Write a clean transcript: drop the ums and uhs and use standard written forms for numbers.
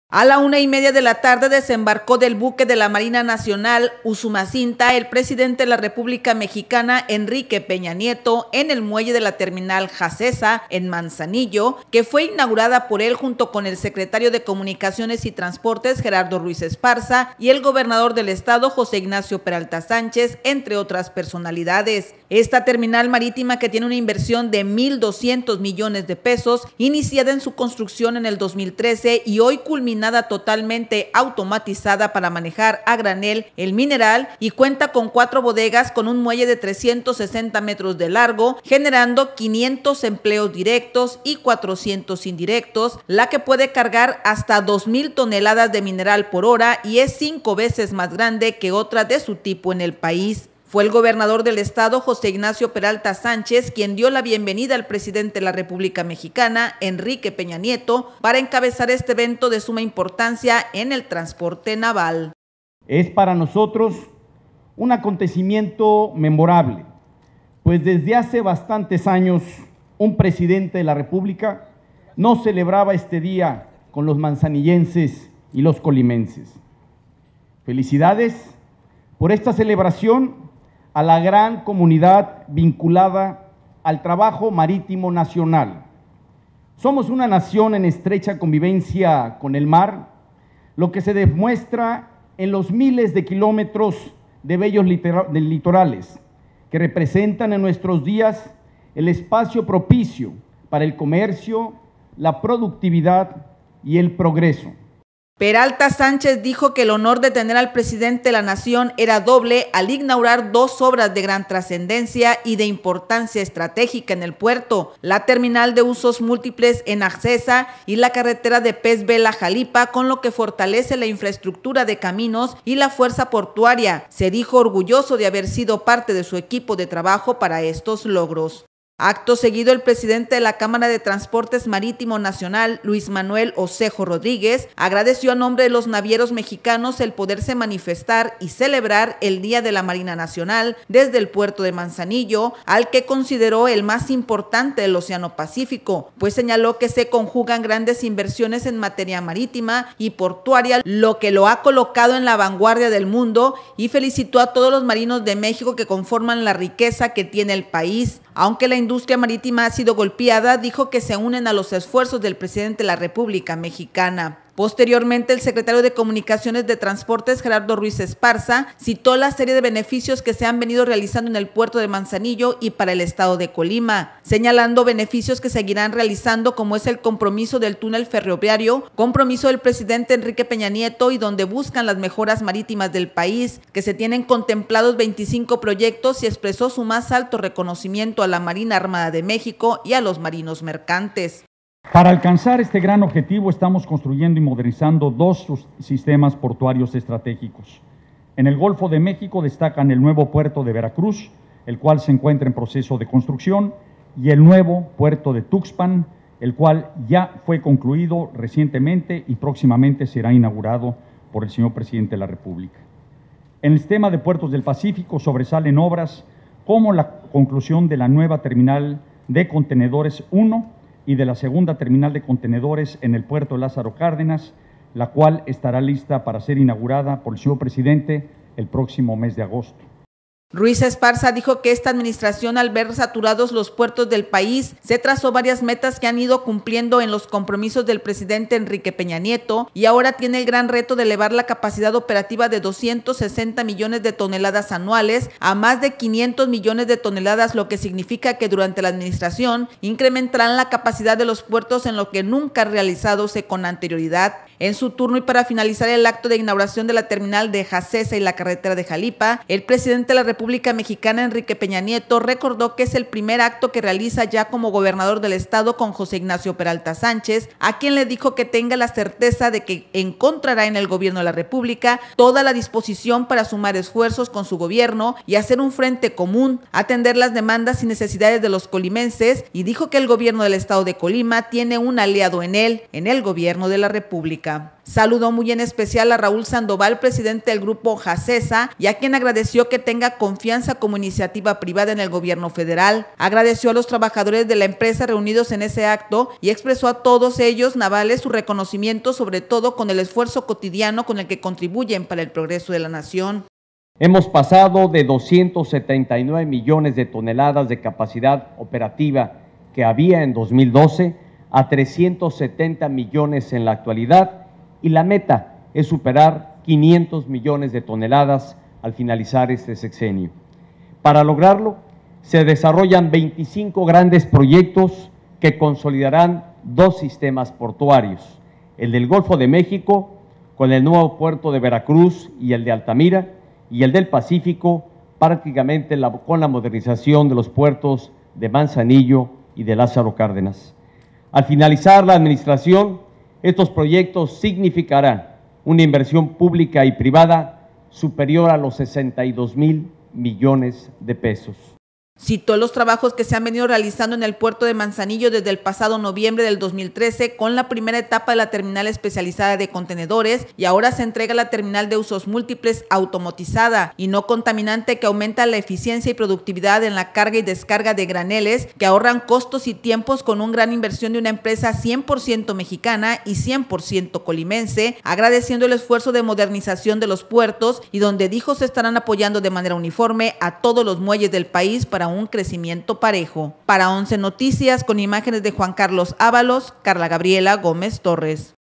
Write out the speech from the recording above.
A la 1:30 de la tarde desembarcó del buque de la Marina Nacional Usumacinta el presidente de la República Mexicana, Enrique Peña Nieto, en el muelle de la terminal Jacesa, en Manzanillo, que fue inaugurada por él junto con el secretario de Comunicaciones y Transportes, Gerardo Ruiz Esparza, y el gobernador del estado, José Ignacio Peralta Sánchez, entre otras personalidades. Esta terminal marítima, que tiene una inversión de 1,200 millones de pesos, iniciada en su construcción en el 2013 y hoy culminada totalmente automatizada para manejar a granel el mineral, y cuenta con 4 bodegas con un muelle de 360 metros de largo, generando 500 empleos directos y 400 indirectos, la que puede cargar hasta 2,000 toneladas de mineral por hora y es 5 veces más grande que otra de su tipo en el país. Fue el gobernador del estado, José Ignacio Peralta Sánchez, quien dio la bienvenida al presidente de la República Mexicana, Enrique Peña Nieto, para encabezar este evento de suma importancia en el transporte naval. Es para nosotros un acontecimiento memorable, pues desde hace bastantes años un presidente de la República no celebraba este día con los manzanillenses y los colimenses. Felicidades por esta celebración a la gran comunidad vinculada al trabajo marítimo nacional. Somos una nación en estrecha convivencia con el mar, lo que se demuestra en los miles de kilómetros de bellos litorales que representan en nuestros días el espacio propicio para el comercio, la productividad y el progreso. Peralta Sánchez dijo que el honor de tener al presidente de la nación era doble al inaugurar 2 obras de gran trascendencia y de importancia estratégica en el puerto: la terminal de usos múltiples en Jacesa y la carretera de Pez Vela-Jalipa, con lo que fortalece la infraestructura de caminos y la fuerza portuaria. Se dijo orgulloso de haber sido parte de su equipo de trabajo para estos logros. Acto seguido, el presidente de la Cámara de Transportes Marítimo Nacional, Luis Manuel Osejo Rodríguez, agradeció a nombre de los navieros mexicanos el poderse manifestar y celebrar el Día de la Marina Nacional desde el puerto de Manzanillo, al que consideró el más importante del Océano Pacífico, pues señaló que se conjugan grandes inversiones en materia marítima y portuaria, lo que lo ha colocado en la vanguardia del mundo, y felicitó a todos los marinos de México que conforman la riqueza que tiene el país. Aunque la industria marítima ha sido golpeada, dijo que se unen a los esfuerzos del presidente de la República Mexicana. Posteriormente, el secretario de Comunicaciones de Transportes, Gerardo Ruiz Esparza, citó la serie de beneficios que se han venido realizando en el puerto de Manzanillo y para el estado de Colima, señalando beneficios que seguirán realizando, como es el compromiso del túnel ferroviario, compromiso del presidente Enrique Peña Nieto, y donde buscan las mejoras marítimas del país, que se tienen contemplados 25 proyectos, y expresó su más alto reconocimiento a la Marina Armada de México y a los marinos mercantes. Para alcanzar este gran objetivo estamos construyendo y modernizando 2 sistemas portuarios estratégicos. En el Golfo de México destacan el nuevo puerto de Veracruz, el cual se encuentra en proceso de construcción, y el nuevo puerto de Tuxpan, el cual ya fue concluido recientemente y próximamente será inaugurado por el señor presidente de la República. En el sistema de puertos del Pacífico sobresalen obras como la conclusión de la nueva terminal de contenedores 1 y de la segunda terminal de contenedores en el puerto de Lázaro Cárdenas, la cual estará lista para ser inaugurada por el señor presidente el próximo mes de agosto. Ruiz Esparza dijo que esta administración, al ver saturados los puertos del país, se trazó varias metas que han ido cumpliendo en los compromisos del presidente Enrique Peña Nieto, y ahora tiene el gran reto de elevar la capacidad operativa de 260 millones de toneladas anuales a más de 500 millones de toneladas, lo que significa que durante la administración incrementarán la capacidad de los puertos en lo que nunca ha realizadose con anterioridad. En su turno, y para finalizar el acto de inauguración de la terminal de Jacesa y la carretera de Jalipa, el presidente de la República Mexicana, Enrique Peña Nieto, recordó que es el primer acto que realiza ya como gobernador del estado con José Ignacio Peralta Sánchez, a quien le dijo que tenga la certeza de que encontrará en el gobierno de la República toda la disposición para sumar esfuerzos con su gobierno y hacer un frente común, atender las demandas y necesidades de los colimenses, y dijo que el gobierno del estado de Colima tiene un aliado en él, en el gobierno de la República República. Saludó muy en especial a Raúl Sandoval, presidente del grupo Jacesa, y a quien agradeció que tenga confianza como iniciativa privada en el gobierno federal. Agradeció a los trabajadores de la empresa reunidos en ese acto y expresó a todos ellos navales su reconocimiento, sobre todo con el esfuerzo cotidiano con el que contribuyen para el progreso de la nación. Hemos pasado de 279 millones de toneladas de capacidad operativa que había en 2012 a 370 millones en la actualidad, y la meta es superar 500 millones de toneladas al finalizar este sexenio. Para lograrlo, se desarrollan 25 grandes proyectos que consolidarán 2 sistemas portuarios, el del Golfo de México, con el nuevo puerto de Veracruz y el de Altamira, y el del Pacífico, prácticamente con la modernización de los puertos de Manzanillo y de Lázaro Cárdenas. Al finalizar la administración, estos proyectos significarán una inversión pública y privada superior a los 62,000 millones de pesos. Citó los trabajos que se han venido realizando en el puerto de Manzanillo desde el pasado noviembre del 2013 con la primera etapa de la terminal especializada de contenedores, y ahora se entrega la terminal de usos múltiples automatizada y no contaminante, que aumenta la eficiencia y productividad en la carga y descarga de graneles, que ahorran costos y tiempos con una gran inversión de una empresa 100% mexicana y 100% colimense, agradeciendo el esfuerzo de modernización de los puertos, y donde dijo se estarán apoyando de manera uniforme a todos los muelles del país para un crecimiento parejo. Para 11 Noticias, con imágenes de Juan Carlos Ábalos, Carla Gabriela Gómez Torres.